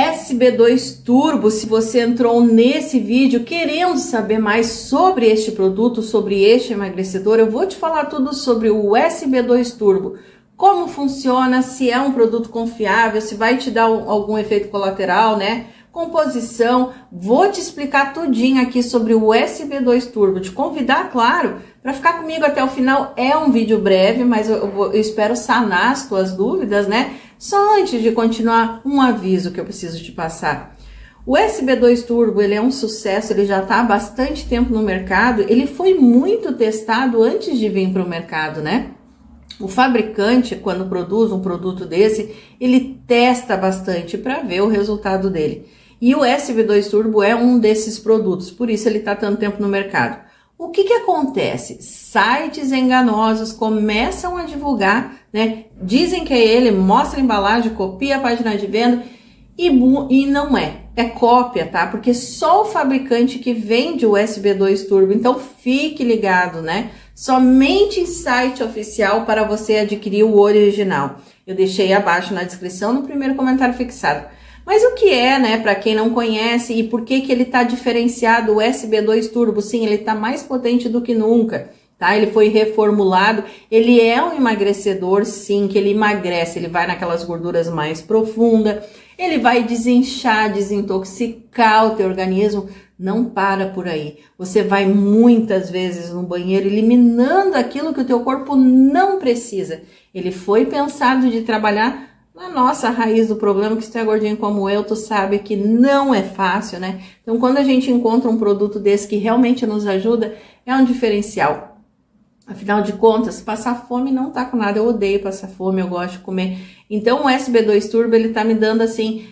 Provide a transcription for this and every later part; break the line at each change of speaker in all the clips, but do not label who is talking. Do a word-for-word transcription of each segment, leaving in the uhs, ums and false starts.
S B dois Turbo, se você entrou nesse vídeo querendo saber mais sobre este produto, sobre este emagrecedor, eu vou te falar tudo sobre o S B dois Turbo. Como funciona, se é um produto confiável, se vai te dar algum efeito colateral, né? Composição, vou te explicar tudinho aqui sobre o S B dois Turbo. Te convidar, claro, para ficar comigo até o final. É um vídeo breve, mas eu, eu, eu espero sanar as tuas dúvidas, né? Só antes de continuar, um aviso que eu preciso te passar. O S B dois Turbo, ele é um sucesso, ele já está há bastante tempo no mercado, ele foi muito testado antes de vir para o mercado, né? O fabricante, quando produz um produto desse, ele testa bastante para ver o resultado dele. E o S B dois Turbo é um desses produtos, por isso ele está tanto tempo no mercado. O que que acontece? Sites enganosos começam a divulgar, né? Dizem que é ele, mostra a embalagem, copia a página de venda e, e não é. É cópia, tá? Porque só o fabricante que vende o S B dois Turbo. Então fique ligado, né? Somente em site oficial para você adquirir o original. Eu deixei abaixo na descrição, no primeiro comentário fixado. Mas o que é, né, para quem não conhece e por que que ele tá diferenciado, o S B dois Turbo? Sim, ele tá mais potente do que nunca, tá? Ele foi reformulado, ele é um emagrecedor, sim, que ele emagrece, ele vai naquelas gorduras mais profundas, ele vai desinchar, desintoxicar o teu organismo. Não para por aí. Você vai muitas vezes no banheiro eliminando aquilo que o teu corpo não precisa. Ele foi pensado de trabalhar na nossa raiz do problema, que se tu é gordinho como eu, tu sabe que não é fácil, né? Então, quando a gente encontra um produto desse que realmente nos ajuda, é um diferencial. Afinal de contas, passar fome não tá com nada. Eu odeio passar fome, eu gosto de comer. Então, o S B dois Turbo, ele tá me dando assim...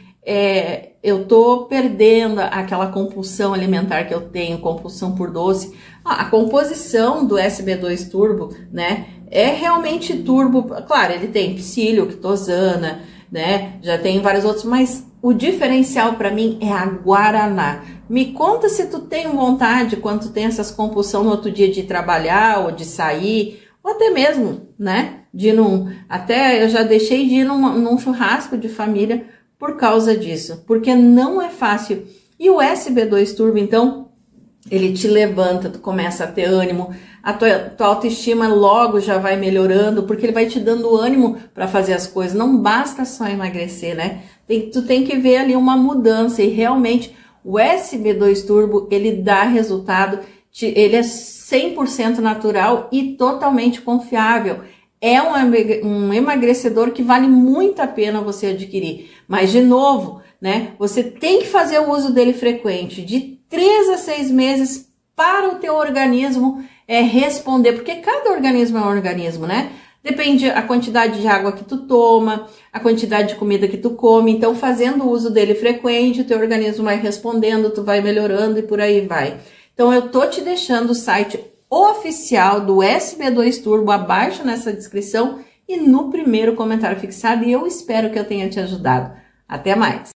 É, eu tô perdendo aquela compulsão alimentar que eu tenho, compulsão por doce. Ah, a composição do S B dois Turbo, né, é realmente turbo. Claro, ele tem psyllium, quitosana, né, já tem vários outros, mas o diferencial para mim é a guaraná. Me conta se tu tem vontade, quando tu tem essas compulsão no outro dia de trabalhar ou de sair, ou até mesmo, né, de ir num... Até eu já deixei de ir num, num churrasco de família por causa disso, porque não é fácil. E o S B dois Turbo, então, ele te levanta, tu começa a ter ânimo, a tua, tua autoestima logo já vai melhorando, porque ele vai te dando ânimo para fazer as coisas. Não basta só emagrecer, né? Tem, tu tem que ver ali uma mudança, e realmente o S B dois Turbo, ele dá resultado, te, ele é cem por cento natural e totalmente confiável. É um emagrecedor que vale muito a pena você adquirir. Mas, de novo, né? Você tem que fazer o uso dele frequente, de três a seis meses, para o teu organismo é, responder. Porque cada organismo é um organismo, né? Depende a quantidade de água que tu toma, a quantidade de comida que tu come. Então, fazendo o uso dele frequente, o teu organismo vai respondendo, tu vai melhorando e por aí vai. Então, eu tô te deixando o site oficial do S B dois Turbo abaixo nessa descrição e no primeiro comentário fixado, e eu espero que eu tenha te ajudado. Até mais!